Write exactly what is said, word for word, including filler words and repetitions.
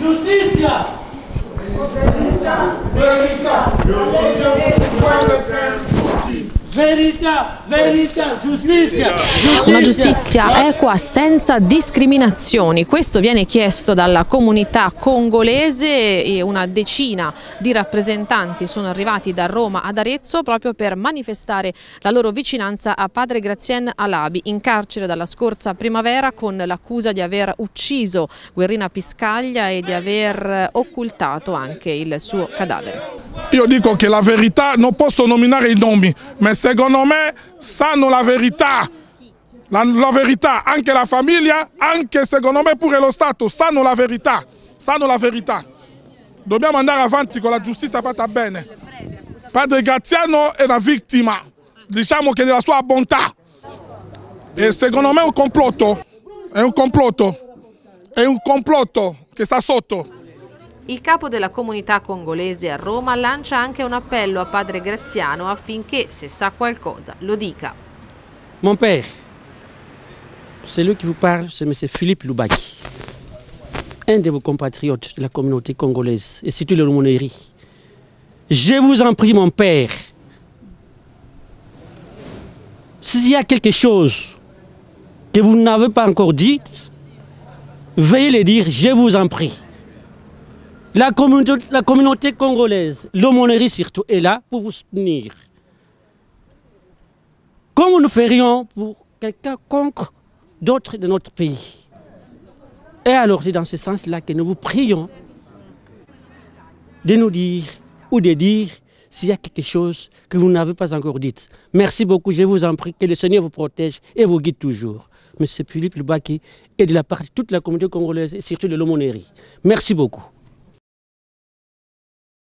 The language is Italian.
Giustizia! Verità! Verità, verità, giustizia, giustizia! Una giustizia equa senza discriminazioni, questo viene chiesto dalla comunità congolese e una decina di rappresentanti sono arrivati da Roma ad Arezzo proprio per manifestare la loro vicinanza a padre Gratien Alabi, in carcere dalla scorsa primavera con l'accusa di aver ucciso Guerrina Piscaglia e di aver occultato anche il suo cadavere. Io dico che la verità, non posso nominare i nomi, ma secondo me sanno la verità. La, la verità, anche la famiglia, anche secondo me pure lo Stato, sanno la verità. Sanno la verità. Dobbiamo andare avanti con la giustizia fatta bene. Padre Graziano è una vittima, diciamo che della sua bontà. E secondo me è un complotto, è un complotto, è un complotto che sta sotto. Il capo della comunità congolese a Roma lancia anche un appello a padre Graziano affinché, se sa qualcosa, lo dica. Mon père, celui qui vous parle, c'est M. Philippe Loubaki, un de vos compatriotes de la communauté congolaise, et surtout de l'aumônerie. Je vous en prie, mon père, s'il y a quelque chose que vous n'avez pas encore dit, veuillez le dire, je vous en prie. La communauté, la communauté congolaise, l'aumônerie surtout, est là pour vous soutenir. Comme nous ferions pour quelqu'un d'autre de notre pays. Et alors c'est dans ce sens-là que nous vous prions de nous dire ou de dire s'il y a quelque chose que vous n'avez pas encore dit. Merci beaucoup, je vous en prie, que le Seigneur vous protège et vous guide toujours. Monsieur Philippe Loubaki et de la part de toute la communauté congolaise et surtout de l'aumônerie. Merci beaucoup.